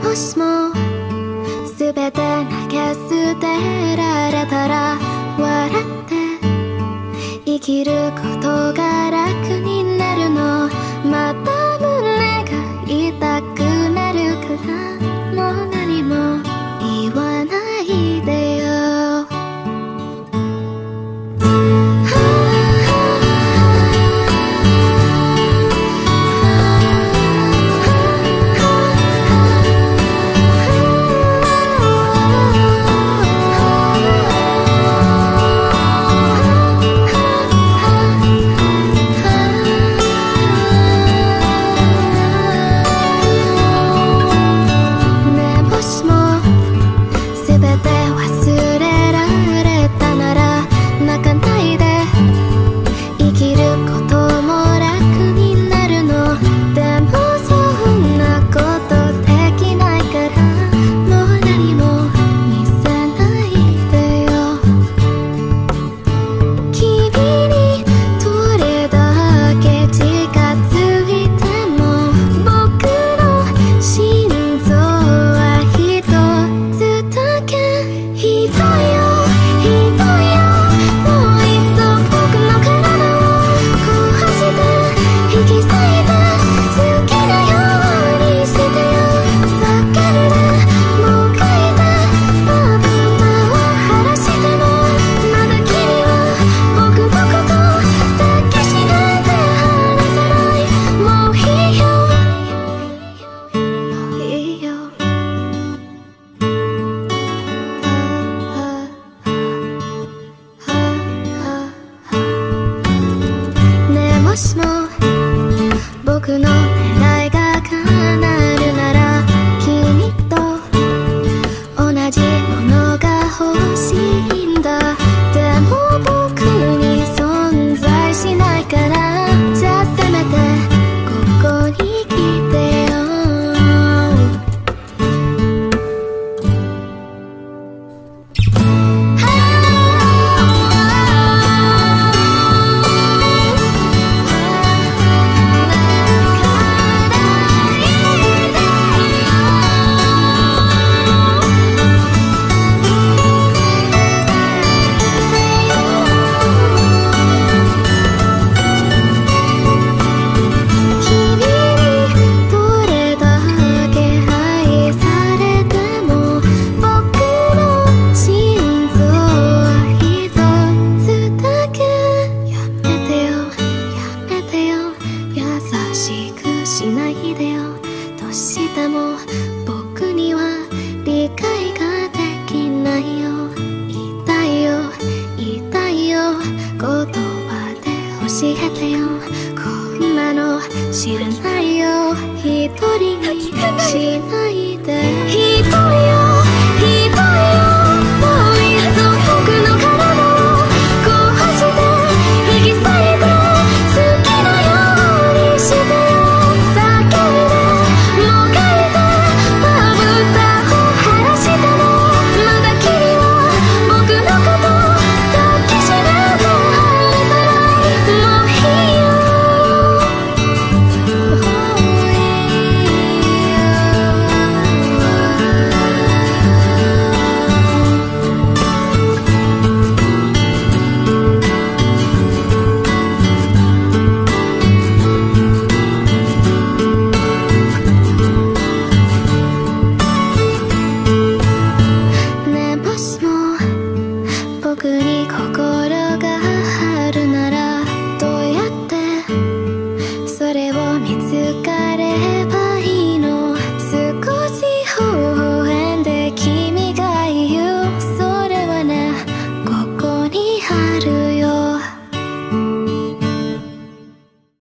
もしも全て投げ捨てられたら笑って生きることが楽になるの。また胸が痛くなるからもう何も言わないでよ。もしも僕の願いが叶うなら君と同じものが欲しいんだ。でも僕に存在しないから、じゃあせめてここに来てよ。しないでよ。どうしても僕には理解ができないよ。言いたいよ言いたいよ、言葉で教えてよ。こんなの知らないよ。一人にしないで。ひどいよ